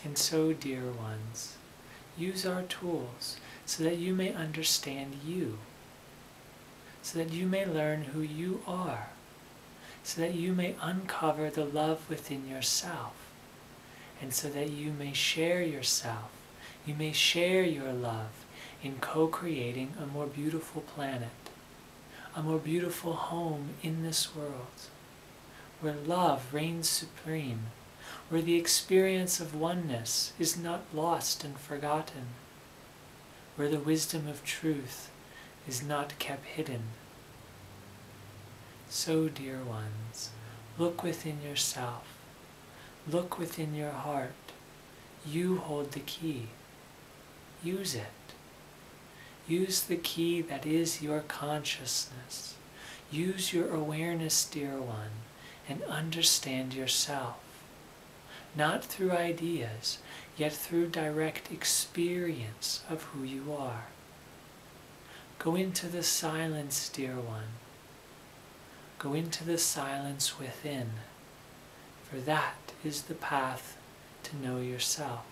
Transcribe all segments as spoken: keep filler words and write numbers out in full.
And so, dear ones, use our tools so that you may understand you, so that you may learn who you are, so that you may uncover the love within yourself, and so that you may share yourself, you may share your love in co-creating a more beautiful planet, a more beautiful home in this world, where love reigns supreme, where the experience of oneness is not lost and forgotten, where the wisdom of truth is not kept hidden. So, dear ones, look within yourself, look within your heart. You hold the key. Use it. Use the key that is your consciousness. Use your awareness, dear one, and understand yourself. Not through ideas, yet through direct experience of who you are. Go into the silence, dear one. Go into the silence within, for that is the path to know yourself.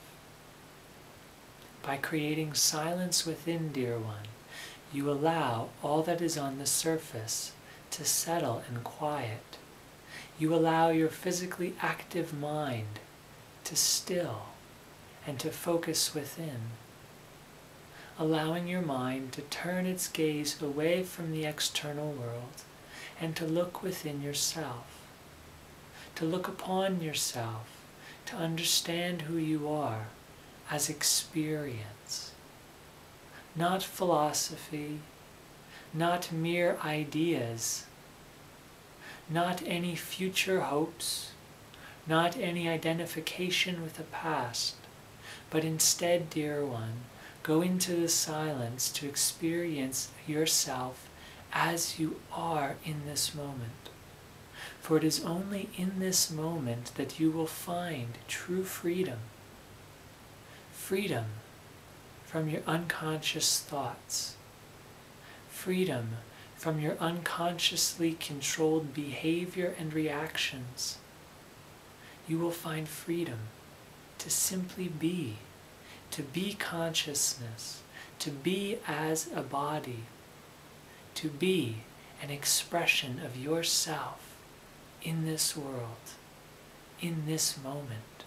By creating silence within, dear one, you allow all that is on the surface to settle and quiet. You allow your physically active mind to still and to focus within, allowing your mind to turn its gaze away from the external world and to look within yourself, to look upon yourself, to understand who you are as experience, not philosophy, not mere ideas, not any future hopes, not any identification with the past, but instead, dear one, go into the silence to experience yourself as you are in this moment. For it is only in this moment that you will find true freedom. Freedom from your unconscious thoughts. Freedom from your unconsciously controlled behavior and reactions. You will find freedom to simply be, to be consciousness, to be as a body, to be an expression of yourself in this world, in this moment.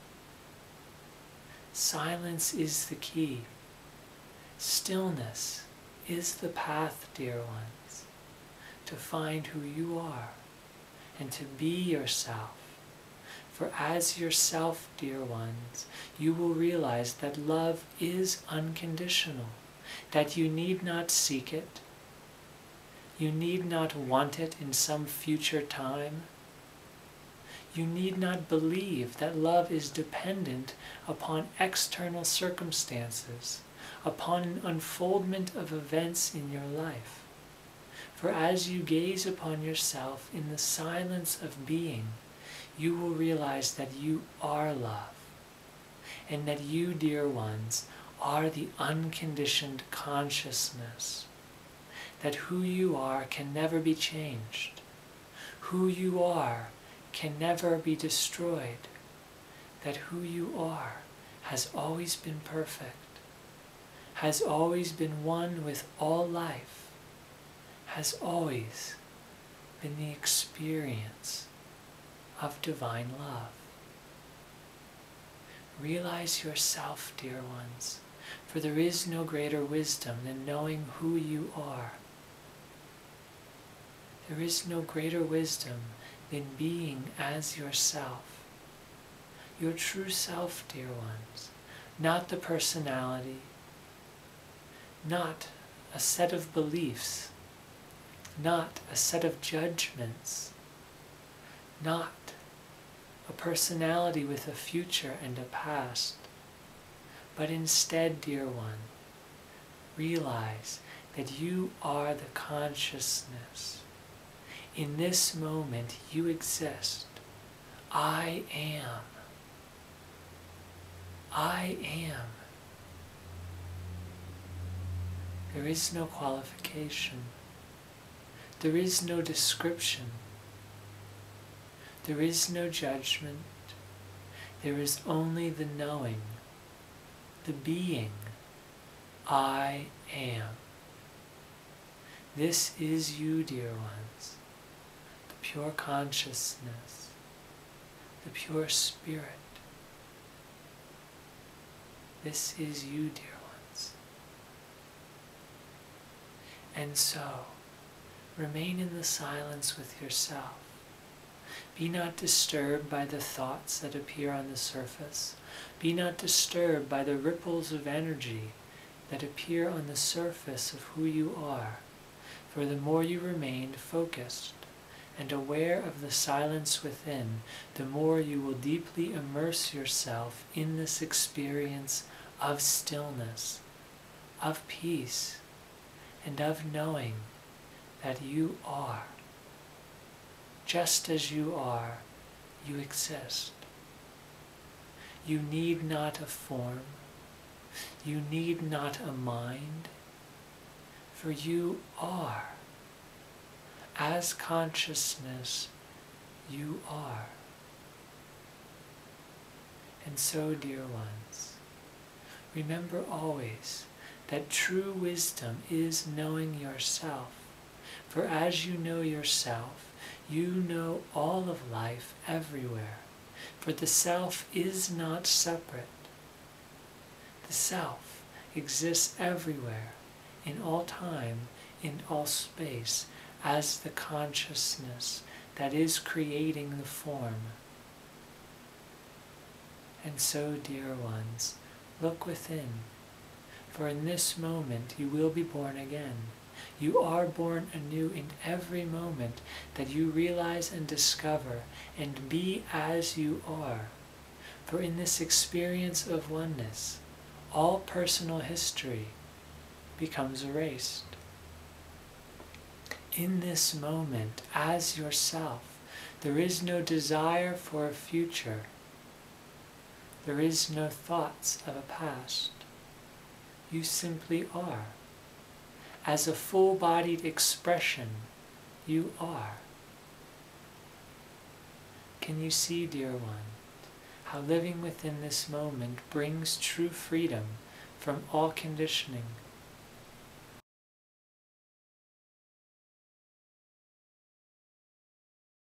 Silence is the key. Stillness is the path, dear ones, to find who you are and to be yourself. For as yourself, dear ones, you will realize that love is unconditional, that you need not seek it, you need not want it in some future time. You need not believe that love is dependent upon external circumstances, upon an unfoldment of events in your life. For as you gaze upon yourself in the silence of being, you will realize that you are love, and that you, dear ones, are the unconditioned consciousness, that who you are can never be changed, who you are can never be destroyed, that who you are has always been perfect, has always been one with all life, has always been the experience of divine love. Realize yourself, dear ones, for there is no greater wisdom than knowing who you are. There is no greater wisdom than being as yourself, your true self, dear ones, not the personality, not a set of beliefs, not a set of judgments, not a personality with a future and a past, but instead, dear one, realize that you are the consciousness. In this moment you exist. I am. I am. There is no qualification. There is no description. There is no judgment. There is only the knowing the being I am. This is you, dear ones, the pure consciousness, the pure spirit. This is you, dear ones. And so, remain in the silence with yourself. Be not disturbed by the thoughts that appear on the surface. Be not disturbed by the ripples of energy that appear on the surface of who you are. For the more you remain focused and aware of the silence within, the more you will deeply immerse yourself in this experience of stillness, of peace, and of knowing that you are. Just as you are, you exist. You need not a form. You need not a mind. For you are. As consciousness, you are. And so, dear ones, remember always that true wisdom is knowing yourself. For as you know yourself, you know all of life everywhere. For the self is not separate. The self exists everywhere, in all time, in all space, as the consciousness that is creating the form. And so, dear ones, look within, for in this moment you will be born again. You are born anew in every moment that you realize and discover and be as you are. For in this experience of oneness, all personal history becomes erased. In this moment, as yourself, there is no desire for a future. There is no thoughts of a past. You simply are. As a full-bodied expression, you are. Can you see, dear one, how living within this moment brings true freedom from all conditioning,